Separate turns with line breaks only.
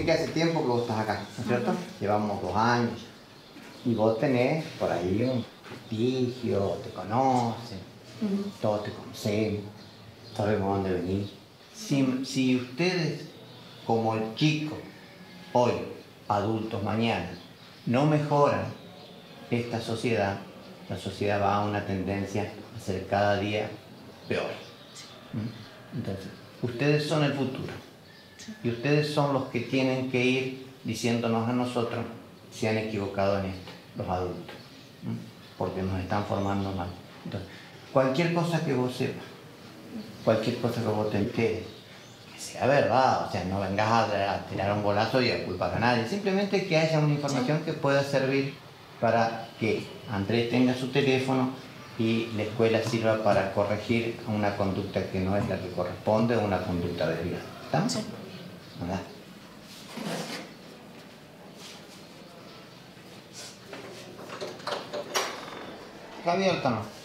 que hace tiempo que vos estás acá, ¿no es cierto? Llevamos 2 años. Y vos tenés por ahí un prestigio, te conocen, todos te conocen, sabemos dónde venís. Si ustedes, como el chico, hoy, adultos mañana, no mejoran esta sociedad, la sociedad va a una tendencia a ser cada día peor. Entonces, ustedes son el futuro. Y ustedes son los que tienen que ir diciéndonos a nosotros si han equivocado en esto, los adultos. Porque nos están formando mal. Entonces, cualquier cosa que vos sepas, cualquier cosa que vos te enteres, que sea verdad, o sea, no vengas a tirar un golazo y a culpar a nadie, simplemente que haya una información que pueda servir para que Andrés tenga su teléfono y la escuela sirva para corregir una conducta que no es la que corresponde o una conducta desviada. ¿Estamos? Sí. ¿Verdad? Está abierto, ¿no?